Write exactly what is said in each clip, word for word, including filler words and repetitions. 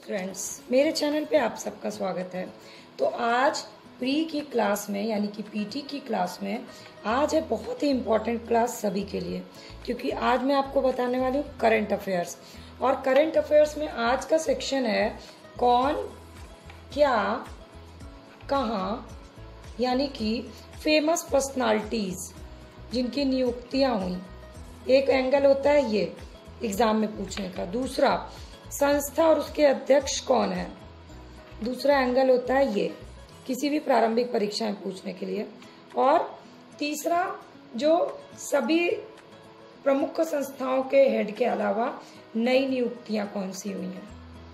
Friends, मेरे channel पे आप सबका स्वागत है। तो आज प्री की क्लास में यानी कि पीटी की क्लास में आज है बहुत ही इम्पोर्टेंट क्लास सभी के लिए, क्योंकि आज मैं आपको बताने वाली हूँ करंट अफेयर्स। और करंट अफेयर्स में आज का सेक्शन है कौन, क्या, कहाँ, यानी कि फेमस पर्सनालिटीज जिनकी नियुक्तियाँ हुई। एक एंगल होता है ये एग्जाम में पूछने का, दूसरा संस्था और उसके अध्यक्ष कौन है, दूसरा एंगल होता है ये किसी भी प्रारंभिक परीक्षा में पूछने के लिए, और तीसरा जो सभी प्रमुख संस्थाओं के हेड के अलावा नई नियुक्तियां कौन सी हुई हैं।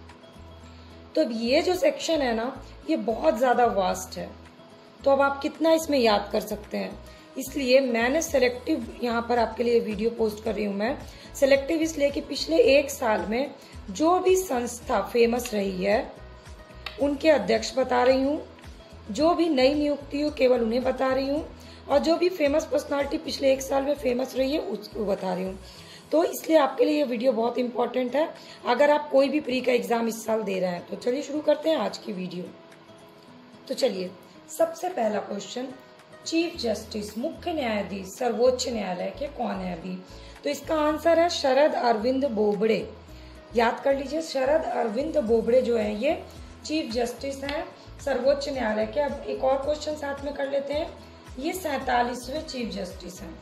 तो अब ये जो सेक्शन है ना, ये बहुत ज्यादा वास्ट है। तो अब आप कितना इसमें याद कर सकते हैं, इसलिए मैंने सेलेक्टिव यहाँ पर आपके लिए वीडियो पोस्ट कर रही हूँ। मैं सेलेक्टिव इसलिए कि पिछले एक साल में जो भी संस्था फेमस रही है उनके अध्यक्ष बता रही हूँ, जो भी नई नियुक्ति हो केवल उन्हें बता रही हूँ, और जो भी फेमस पर्सनालिटी पिछले एक साल में फेमस रही है उसको बता रही हूँ। तो इसलिए आपके लिए ये वीडियो बहुत इंपॉर्टेंट है अगर आप कोई भी प्री का एग्जाम इस साल दे रहे हैं। तो चलिए शुरू करते हैं आज की वीडियो। तो चलिए, सबसे पहला क्वेश्चन, चीफ जस्टिस मुख्य न्यायाधीश सर्वोच्च न्यायालय के कौन है अभी। तो इसका आंसर है शरद अरविंद बोबड़े। याद कर लीजिए, शरद अरविंद बोबड़े जो है ये चीफ जस्टिस हैं सर्वोच्च न्यायालय के। अब एक और क्वेश्चन साथ में कर लेते हैं, ये सैतालीसवें चीफ जस्टिस हैं।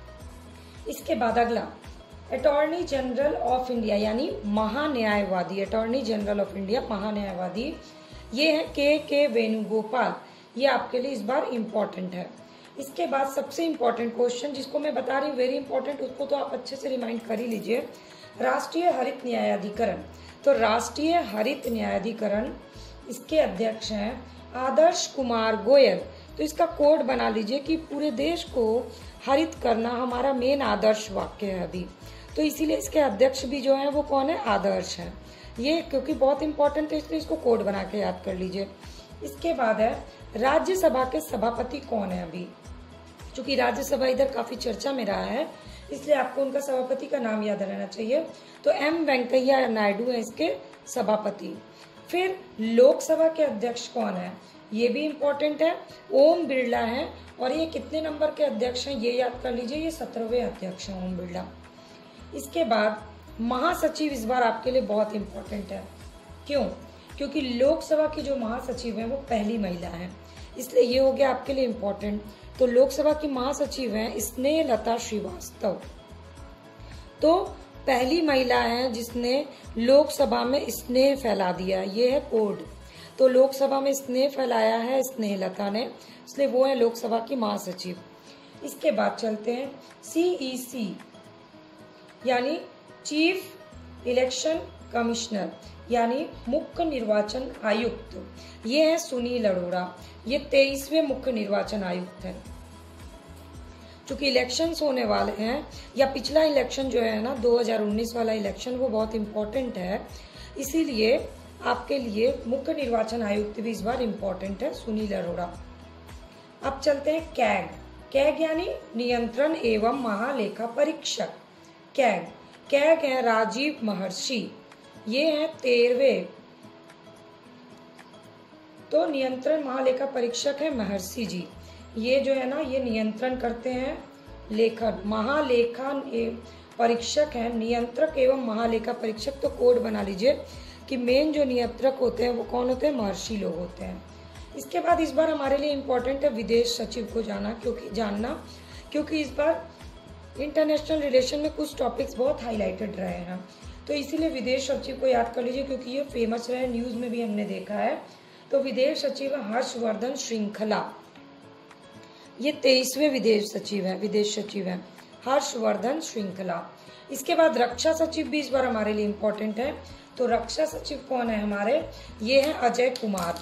इसके बाद अगला, अटॉर्नी जनरल ऑफ इंडिया यानी महान्यायवादी, अटॉर्नी जनरल ऑफ इंडिया महान्यायवादी ये है के के वेणुगोपाल। ये आपके लिए इस बार इम्पोर्टेंट है। इसके बाद सबसे इम्पोर्टेंट क्वेश्चन जिसको मैं बता रही हूँ वेरी इंपॉर्टेंट, उसको तो आप अच्छे से रिमाइंड कर ही लीजिए, राष्ट्रीय हरित न्यायाधिकरण। तो राष्ट्रीय हरित न्यायाधिकरण इसके अध्यक्ष हैं आदर्श कुमार गोयल। तो इसका कोड बना लीजिए कि पूरे देश को हरित करना हमारा मेन आदर्श वाक्य है अभी। तो इसीलिए इसके अध्यक्ष भी जो है वो कौन है, आदर्श है। ये क्योंकि बहुत इंपॉर्टेंट है इसलिए इसको कोड बना के याद कर लीजिए। इसके बाद है राज्यसभा के सभापति कौन है अभी। चूंकि राज्यसभा इधर काफी चर्चा में रहा है इसलिए आपको उनका सभापति का नाम याद रहना चाहिए। तो एम वेंकैया नायडू है इसके सभापति। फिर लोकसभा के अध्यक्ष कौन है, ये भी इम्पोर्टेंट है, ओम बिरला है। और ये कितने नंबर के अध्यक्ष हैं ये याद कर लीजिए, ये सत्रहवें अध्यक्ष हैं ओम बिरला। इसके बाद महासचिव इस बार आपके लिए बहुत इम्पोर्टेंट है। क्यों? क्योंकि लोकसभा की जो महासचिव है वो पहली महिला है, इसलिए ये हो गया आपके लिए इम्पोर्टेंट। तो लोकसभा की महासचिव हैं स्नेहलता श्रीवास्तव। तो पहली महिला है जिसने लोकसभा में स्नेह फैला दिया, ये है कोड। तो लोकसभा में स्नेह फैलाया है स्नेहलता ने, इसलिए वो है लोकसभा की महासचिव। इसके बाद चलते हैं सीईसी यानी चीफ इलेक्शन कमिश्नर यानी मुख्य निर्वाचन आयुक्त, ये है सुनील अरोड़ा। ये तेईसवें मुख्य निर्वाचन आयुक्त हैं। चूंकि इलेक्शंस होने वाले हैं, या पिछला इलेक्शन जो है ना दो हज़ार उन्नीस वाला इलेक्शन वो बहुत इम्पोर्टेंट है, इसीलिए आपके लिए मुख्य निर्वाचन आयुक्त भी इस बार इम्पोर्टेंट है, सुनील अरोड़ा। अब चलते हैं कैग। कैग यानी नियंत्रण एवं महालेखा परीक्षक। कैग कैग है राजीव महर्षि, ये है तेरहवें। तो नियंत्रण महालेखा परीक्षक है महर्षि जी। ये जो है ना ये नियंत्रण करते हैं लेखन, महालेखा परीक्षक है, नियंत्रक एवं महालेखा परीक्षक। तो कोड बना लीजिए कि मेन जो नियंत्रक होते हैं वो कौन होते हैं, महर्षि लोग होते हैं। इसके बाद इस बार हमारे लिए इम्पोर्टेंट है विदेश सचिव को जाना, क्योंकि जानना क्योंकि इस बार इंटरनेशनल रिलेशन में कुछ टॉपिक्स बहुत हाईलाइटेड रहे हैं। तो इसीलिए विदेश सचिव को याद कर लीजिए क्योंकि ये फेमस रहे, न्यूज में भी हमने देखा है। तो विदेश सचिव हर्षवर्धन श्रृंखला, ये तेईसवें विदेश सचिव है, विदेश सचिव है हर्षवर्धन श्रृंखला। इसके बाद रक्षा सचिव भी इस बार हमारे लिए इम्पोर्टेंट है। तो रक्षा सचिव कौन है हमारे, ये है अजय कुमार।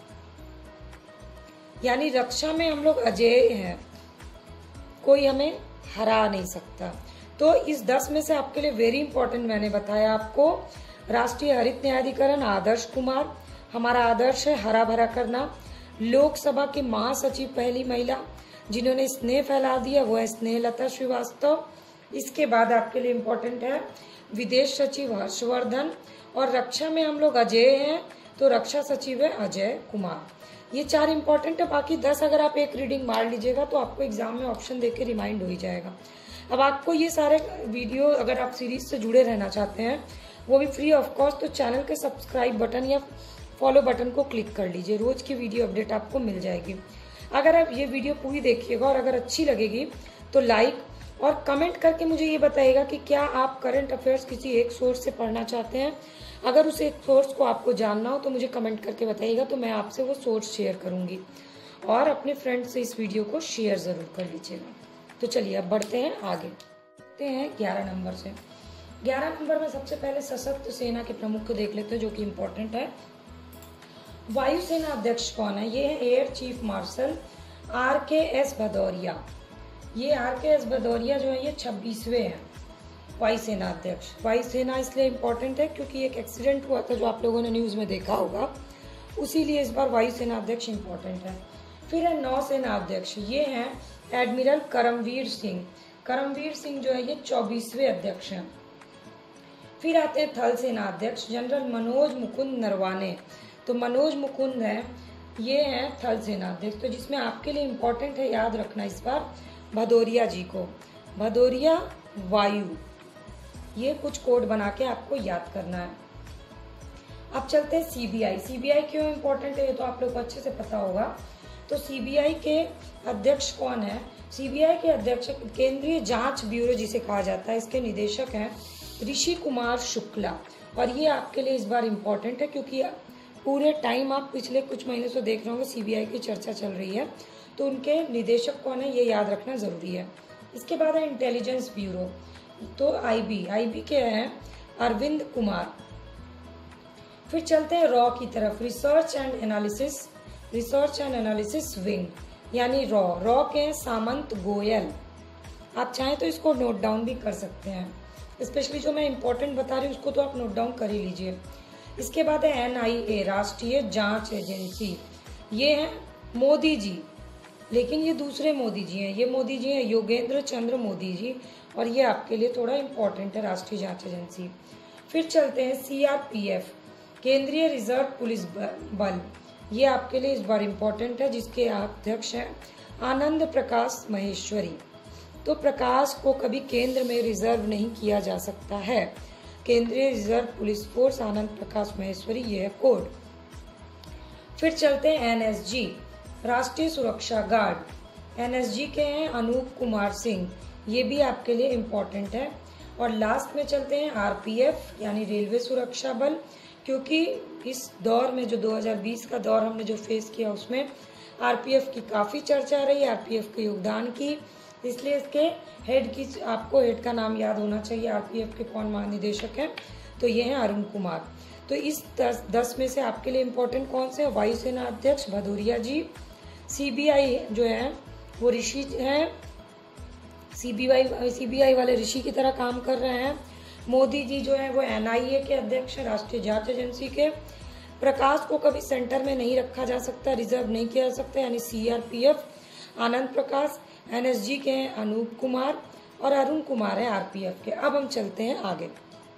यानी रक्षा में हम लोग अजय हैं, कोई हमें हरा नहीं सकता। तो इस दस में से आपके लिए वेरी इंपॉर्टेंट मैंने बताया आपको, राष्ट्रीय हरित न्यायाधिकरण आदर्श कुमार, हमारा आदर्श है हरा भरा करना। लोकसभा की महासचिव पहली महिला जिन्होंने स्नेह फैला दिया वो है स्नेहलता श्रीवास्तव। इसके बाद आपके लिए इम्पोर्टेंट है विदेश सचिव हर्षवर्धन, और रक्षा में हम लोग अजय हैं तो रक्षा सचिव है अजय कुमार। ये चार इंपॉर्टेंट है। बाकी दस अगर आप एक रीडिंग मार लीजिएगा तो आपको एग्जाम में ऑप्शन देके रिमाइंड हो ही जाएगा। अब आपको ये सारे वीडियो अगर आप सीरीज से जुड़े रहना चाहते हैं वो भी फ्री ऑफ कॉस्ट, तो चैनल के सब्सक्राइब बटन या फॉलो बटन को क्लिक कर लीजिए, रोज की वीडियो अपडेट आपको मिल जाएगी। अगर आप ये वीडियो पूरी देखिएगा और अगर अच्छी लगेगी तो लाइक और कमेंट करके मुझे ये बताइएगा कि क्या आप करंट अफेयर्स किसी एक सोर्स से पढ़ना चाहते हैं। अगर उस एक सोर्स को आपको जानना हो तो मुझे कमेंट करके बताइएगा, तो मैं आपसे वो सोर्स शेयर करूंगी। और अपने फ्रेंड से इस वीडियो को शेयर जरूर कर लीजिएगा। तो चलिए अब बढ़ते हैं आगे। बढ़ते हैं ग्यारह नंबर से। ग्यारह नंबर में सबसे पहले सशस्त्र सेना के प्रमुख को देख लेते हैं, जो कि इम्पोर्टेंट है। वायुसेना अध्यक्ष कौन है? ये है air chief marshal R K S Bhadauria. ये आर के एस भदौरिया जो है ये छब्बीसवें हैं वायुसेना अध्यक्ष। वायुसेना इसलिए इम्पोर्टेंट है क्योंकि एक एक्सीडेंट हुआ था जो आप लोगों ने न्यूज में देखा होगा, उसीलिए इस बार वायुसेना अध्यक्ष इम्पोर्टेंट है। फिर है नौसेना अध्यक्ष, ये हैं एडमिरल करमवीर सिंह। करमवीर सिंह जो है ये चौबीसवें अध्यक्ष हैं। फिर आते हैं थल सेना अध्यक्ष जनरल मनोज मुकुंद नरवाने। तो मनोज मुकुंद है, ये हैं थल सेना अध्यक्ष। तो जिसमें आपके लिए इम्पोर्टेंट है, याद रखना इस बार भदौरिया जी को, भदौरिया वायु, ये कुछ कोड बना के आपको याद करना है। अब चलते हैं सीबीआई। सीबीआई क्यों इम्पोर्टेंट है ये तो आप लोग को अच्छे से पता होगा। तो सीबीआई के अध्यक्ष कौन है? सीबीआई के अध्यक्ष केंद्रीय जांच ब्यूरो जिसे कहा जाता है, इसके निदेशक हैं ऋषि कुमार शुक्ला। और ये आपके लिए इस बार इम्पोर्टेंट है क्योंकि पूरे टाइम आप पिछले कुछ महीने से देख रहे होंगे सीबीआई की चर्चा चल रही है, तो उनके निदेशक कौन है ये याद रखना जरूरी है। इसके बाद है इंटेलिजेंस ब्यूरो, तो आईबी, आईबी के हैं अरविंद कुमार। फिर चलते हैं रॉ की तरफ, research and analysis, research and analysis wing यानी रॉ, रॉ के हैं सामंत गोयल। आप चाहें तो इसको नोट डाउन भी कर सकते हैं, स्पेशली जो मैं इंपॉर्टेंट बता रही हूँ उसको तो आप नोट डाउन कर ही लीजिए। इसके बाद है एनआईए, राष्ट्रीय जांच एजेंसी। ये है मोदी जी, लेकिन ये दूसरे मोदी जी हैं, ये मोदी जी हैं योगेंद्र चंद्र मोदी जी, और ये आपके लिए थोड़ा इम्पोर्टेंट है राष्ट्रीय जांच एजेंसी। फिर चलते हैं सीआरपीएफ, केंद्रीय रिजर्व पुलिस बल। ये आपके लिए इस बार इम्पोर्टेंट है, जिसके अध्यक्ष हैं आनंद प्रकाश महेश्वरी। तो प्रकाश को कभी केंद्र में रिजर्व नहीं किया जा सकता है। केंद्रीय reserve police force Anand Prakash Maheshwari, ये है कोड। फिर चलते हैं एनएसजी, राष्ट्रीय सुरक्षा गार्ड। एनएसजी के हैं अनूप कुमार सिंह, ये भी आपके लिए इम्पोर्टेंट है। और लास्ट में चलते हैं आरपीएफ यानी रेलवे सुरक्षा बल, क्योंकि इस दौर में जो दो हज़ार बीस का दौर हमने जो फेस किया उसमें आरपीएफ की काफ़ी चर्चा रही, आरपीएफ के योगदान की, इसलिए इसके हेड की आपको हेड का नाम याद होना चाहिए। आरपीएफ के कौन महानिदेशक हैं? तो ये हैं अरुण कुमार। तो इस दस दस में से आपके लिए इम्पोर्टेंट कौन से? वायुसेना अध्यक्ष भदौरिया जी, सीबीआई जो है वो ऋषि हैं, सीबीआई सीबीआई वाले ऋषि की तरह काम कर रहे हैं। मोदी जी जो है वो एनआईए के अध्यक्ष हैं, राष्ट्रीय जांच एजेंसी के। प्रकाश को कभी सेंटर में नहीं रखा जा सकता, रिजर्व नहीं किया जा सकता, यानी सीआरपीएफ आनंद प्रकाश। एनएसजी के हैं अनूप कुमार और अरुण कुमार है आरपीएफ के। अब हम चलते हैं आगे।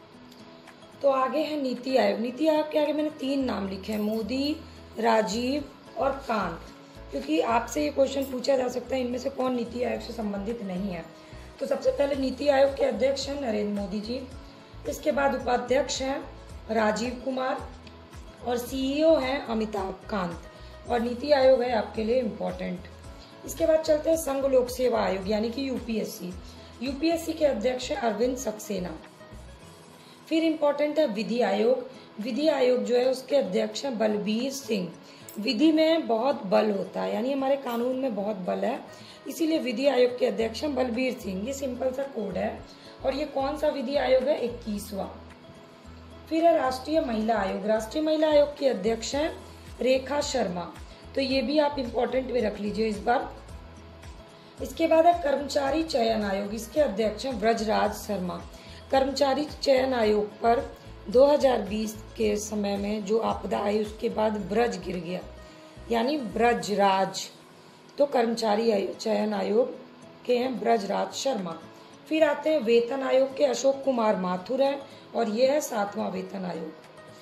तो आगे है नीति आयोग। नीति आयोग के आगे मैंने तीन नाम लिखे हैं, मोदी, राजीव और कांत, क्योंकि आपसे ये क्वेश्चन पूछा जा सकता है इनमें से कौन नीति आयोग से संबंधित नहीं है। तो सबसे पहले नीति आयोग के अध्यक्ष हैं नरेंद्र मोदी जी। इसके बाद उपाध्यक्ष हैं राजीव कुमार और सीईओ हैं अमिताभ कांत। और नीति आयोग है आपके लिए इम्पोर्टेंट। इसके बाद चलते हैं संघ लोक सेवा आयोग यानी कि यूपीएससी। यूपीएससी के अध्यक्ष हैं अरविंद सक्सेना। फिर इम्पोर्टेंट है विधि आयोग। विधि आयोग जो है उसके अध्यक्ष हैं बलबीर सिंह। विधि में बहुत बल होता है, यानी हमारे कानून में बहुत बल है, इसीलिए विधि आयोग के अध्यक्ष हैं बलबीर सिंह। ये सिंपल सा कोड है। और ये कौन सा विधि आयोग है? इक्कीसवां। फिर है राष्ट्रीय महिला आयोग। राष्ट्रीय महिला आयोग के अध्यक्ष हैं रेखा शर्मा, तो ये भी आप इम्पोर्टेंट में रख लीजिए इस बार। इसके बाद है कर्मचारी चयन आयोग। इसके अध्यक्ष हैं ब्रजराज शर्मा। कर्मचारी चयन आयोग पर दो हज़ार बीस के समय में जो आपदा आई उसके बाद ब्रज गिर गया, यानी ब्रजराज। तो कर्मचारी चयन आयोग के हैं ब्रजराज शर्मा। फिर आते हैं वेतन आयोग के अशोक कुमार माथुर हैं और ये है सातवां वेतन आयोग।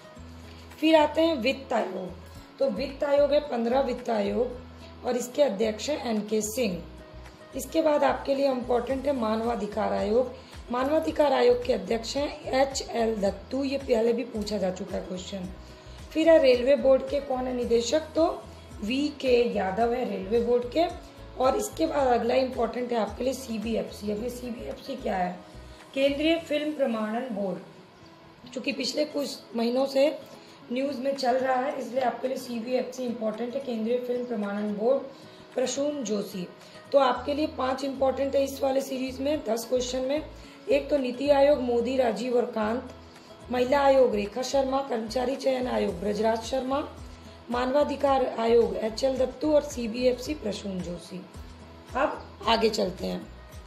फिर आते हैं वित्त आयोग, तो वित्त आयोग है पंद्रह वित्त आयोग और इसके अध्यक्ष हैं एन के सिंह। इसके बाद आपके लिए इम्पोर्टेंट है मानवाधिकार आयोग। मानवाधिकार आयोग के अध्यक्ष हैं एच एल दत्तू, ये पहले भी पूछा जा चुका है क्वेश्चन। फिर है रेलवे बोर्ड के कौन है निदेशक, तो वी के यादव है रेलवे बोर्ड के। और इसके बाद अगला इम्पोर्टेंट है आपके लिए सी बी एफ सी। अब ये सी बी एफ सी क्या है, केंद्रीय फिल्म प्रमाणन बोर्ड। चूंकि पिछले कुछ महीनों से न्यूज़ में चल रहा है इसलिए आपके लिए C B F C important है, केंद्रीय फिल्म प्रमाणन बोर्ड, प्रसून जोशी। तो आपके लिए पांच इंपॉर्टेंट है इस वाले सीरीज में दस क्वेश्चन में। एक तो नीति आयोग मोदी, राजीव और कांत, महिला आयोग रेखा शर्मा, कर्मचारी चयन आयोग ब्रजराज शर्मा, मानवाधिकार आयोग एच एल दत्तू और C B F C Prasoon Joshi. अब आगे चलते हैं,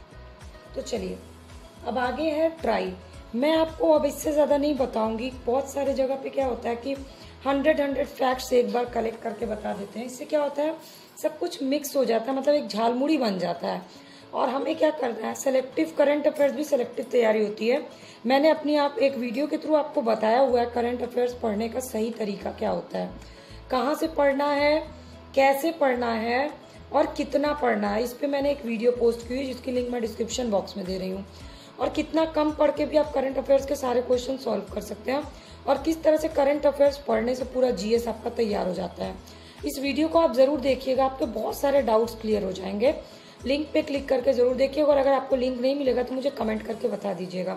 तो चलिए अब आगे है ट्राई। मैं आपको अब इससे ज़्यादा नहीं बताऊंगी, बहुत सारे जगह पे क्या होता है कि हंड्रेड हंड्रेड फैक्ट्स एक बार कलेक्ट करके बता देते हैं। इससे क्या होता है सब कुछ मिक्स हो जाता है, मतलब एक झालमुड़ी बन जाता है। और हमें क्या करना है, सेलेक्टिव करंट अफेयर्स भी सेलेक्टिव तैयारी होती है। मैंने अपनी आप एक वीडियो के थ्रू आपको बताया हुआ है करंट अफेयर्स पढ़ने का सही तरीका क्या होता है, कहाँ से पढ़ना है, कैसे पढ़ना है और कितना पढ़ना है। इस पर मैंने एक वीडियो पोस्ट की हुई जिसकी लिंक मैं डिस्क्रिप्शन बॉक्स में दे रही हूँ। और कितना कम पढ़ के भी आप करंट अफेयर्स के सारे क्वेश्चन सॉल्व कर सकते हैं और किस तरह से करंट अफेयर्स पढ़ने से पूरा जी एस आपका तैयार हो जाता है। इस वीडियो को आप जरूर देखिएगा, आपके बहुत सारे डाउट्स क्लियर हो जाएंगे। लिंक पे क्लिक करके जरूर देखिएगा और अगर आपको लिंक नहीं मिलेगा तो मुझे कमेंट करके बता दीजिएगा।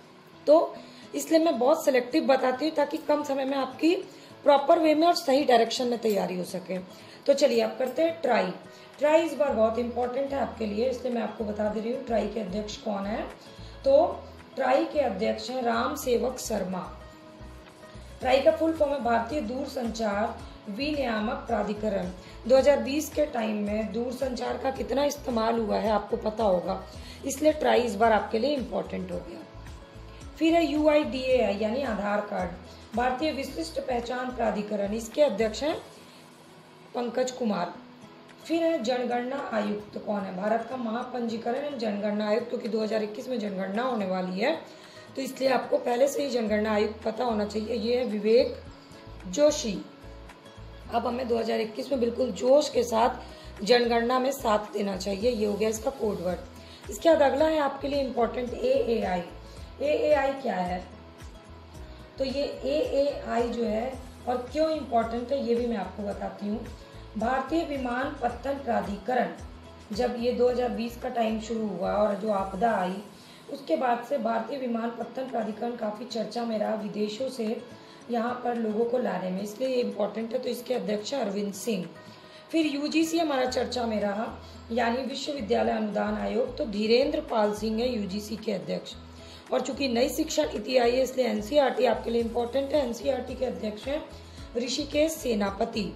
तो इसलिए मैं बहुत सिलेक्टिव बताती हूँ ताकि कम समय में आपकी प्रॉपर वे में और सही डायरेक्शन में तैयारी हो सके। तो चलिए आप करते हैं ट्राई। ट्राई इस बार बहुत इंपॉर्टेंट है आपके लिए, इसलिए मैं आपको बता दे रही हूँ ट्राई के अध्यक्ष कौन है। तो ट्राई के अध्यक्ष हैं राम सेवक शर्मा। ट्राई का फुल फॉर्म है भारतीय दूरसंचार विनियामक प्राधिकरण। दो हज़ार बीस के टाइम में दूरसंचार का कितना इस्तेमाल हुआ है आपको पता होगा, इसलिए ट्राई इस बार आपके लिए इम्पोर्टेंट हो गया। फिर है यू आई डी ए आई यानी आधार कार्ड, भारतीय विशिष्ट पहचान प्राधिकरण, इसके अध्यक्ष हैं पंकज कुमार। फिर है जनगणना आयुक्त कौन है, भारत का महापंजीकरण एवं जनगणना आयुक्त, क्योंकि दो हज़ार इक्कीस में जनगणना होने वाली है तो इसलिए आपको पहले से ही जनगणना आयुक्त पता होना चाहिए। ये है विवेक जोशी। अब हमें दो हज़ार इक्कीस में बिल्कुल जोश के साथ जनगणना में साथ देना चाहिए, ये हो गया इसका कोड वर्ड। इसके बाद अगला है आपके लिए important A A I. A A आई क्या है, तो ये ए ए आई जो है और क्यों इम्पोर्टेंट है ये भी मैं आपको बताती हूँ। भारतीय विमानपत्तन प्राधिकरण, जब ये दो हज़ार बीस का टाइम शुरू हुआ और जो आपदा आई उसके बाद से भारतीय विमानपत्तन प्राधिकरण काफ़ी चर्चा में रहा विदेशों से यहाँ पर लोगों को लाने में, इसलिए ये इम्पोर्टेंट है। तो इसके अध्यक्ष अरविंद सिंह। फिर यू जी सी हमारा चर्चा में रहा यानी विश्वविद्यालय अनुदान आयोग, तो धीरेन्द्र पाल सिंह है यू जी सी के अध्यक्ष। और चूंकि नई शिक्षण नीति आई है इसलिए एन सी आर टी आपके लिए इम्पोर्टेंट है। एन सी आर टी के अध्यक्ष हैं ऋषिकेश सेनापति।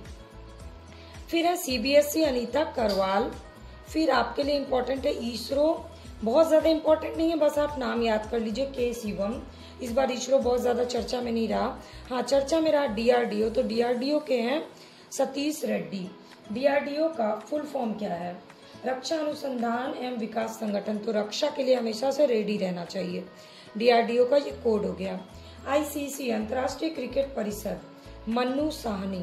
फिर है C B S E Anita Karwal. फिर आपके लिए इम्पोर्टेंट है इसरो, बहुत ज़्यादा इम्पोर्टेंट नहीं है, बस आप नाम याद कर लीजिए के शिवम। इस बार इसरो बहुत ज़्यादा चर्चा में नहीं रहा। हाँ चर्चा में रहा डी आर डी ओ, तो डी आर डी ओ के हैं Satish Reddy. D R D O का फुल फॉर्म क्या है, रक्षा अनुसंधान एवं विकास संगठन, तो रक्षा के लिए हमेशा से रेडी रहना चाहिए। डी आर डी ओ का ये कोड हो गया। आई सी सी अंतर्राष्ट्रीय क्रिकेट परिषद, मन्नू साहनी।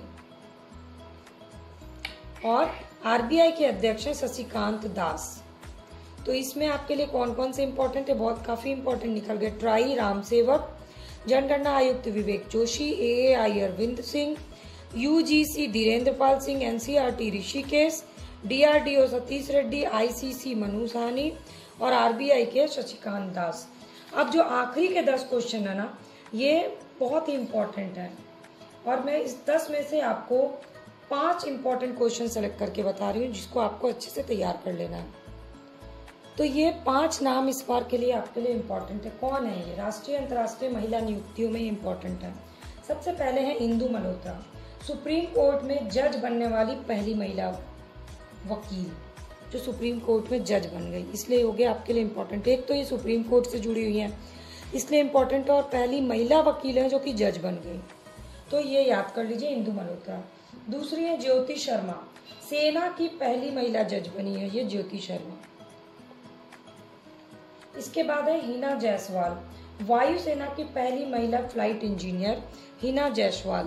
और आर बी आई के अध्यक्ष हैं शशिकांत दास। तो इसमें आपके लिए कौन कौन से इंपॉर्टेंट है, बहुत काफी इंपॉर्टेंट निकल गए। ट्राई राम सेवक, जनगणना आयुक्त Vivek Joshi, A A I Arvind Singh, U G C Dhirendra Pal Singh, N C R T Rishikesh, D R D O Satish Reddy, I C C Manu Sahni और आर बी आई के शशिकांत दास। अब जो आखिरी के दस क्वेश्चन है ना ये बहुत ही इंपॉर्टेंट है और मैं इस दस में से आपको पांच इंपॉर्टेंट क्वेश्चन सेलेक्ट करके बता रही हूँ जिसको आपको अच्छे से तैयार कर लेना है। तो ये पांच नाम इस बार के लिए आपके लिए इम्पोर्टेंट है। कौन है ये, राष्ट्रीय अंतर्राष्ट्रीय महिला नियुक्तियों में इम्पोर्टेंट है। सबसे पहले है इंदु मल्होत्रा, सुप्रीम कोर्ट में जज बनने वाली पहली महिला वकील जो सुप्रीम कोर्ट में जज बन गई, इसलिए हो गया आपके लिए इम्पोर्टेंट। एक तो ये सुप्रीम कोर्ट से जुड़ी हुई है इसलिए इम्पोर्टेंट है और पहली महिला वकील है जो कि जज बन गई, तो ये याद कर लीजिए इंदु मल्होत्रा। दूसरी है ज्योति शर्मा, सेना की पहली महिला जज बनी है ये ज्योति शर्मा। इसके बाद है हिना जायसवाल, वायुसेना की पहली महिला फ्लाइट इंजीनियर हिना जायसवाल।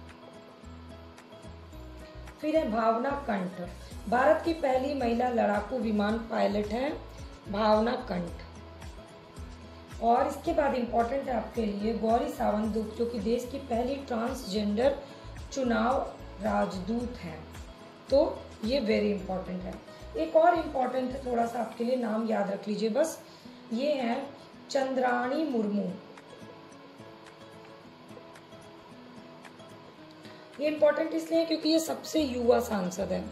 फिर है भावना कंठ, भारत की पहली महिला लड़ाकू विमान पायलट है भावना कंठ। और इसके बाद इम्पोर्टेंट है आपके लिए गौरी सावंत, जो कि देश की पहली ट्रांसजेंडर चुनाव राजदूत हैं। तो ये वेरी इंपॉर्टेंट है। एक और इम्पोर्टेंट है थोड़ा सा आपके लिए, नाम याद रख लीजिए बस, ये है चंद्राणी मुर्मू। ये इम्पोर्टेंट इसलिए क्योंकि ये सबसे युवा सांसद है,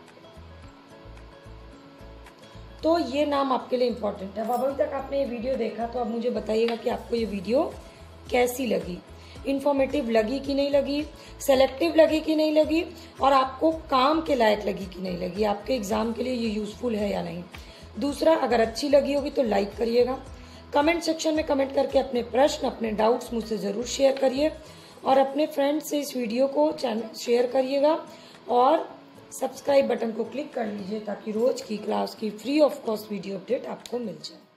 तो ये नाम आपके लिए इम्पोर्टेंट है। अब अभी तक आपने ये वीडियो देखा, तो अब मुझे बताइएगा कि आपको ये वीडियो कैसी लगी, इन्फॉर्मेटिव लगी कि नहीं लगी, सेलेक्टिव लगी कि नहीं लगी, और आपको काम के लायक लगी कि नहीं लगी, आपके एग्जाम के लिए ये यूजफुल है या नहीं। दूसरा, अगर अच्छी लगी होगी तो लाइक करिएगा, कमेंट सेक्शन में कमेंट करके अपने प्रश्न, अपने डाउट्स मुझसे ज़रूर शेयर करिए, और अपने फ्रेंड्स से इस वीडियो को चैनल शेयर करिएगा, और सब्सक्राइब बटन को क्लिक कर लीजिए ताकि रोज की क्लास की free of cost video update आपको मिल जाए।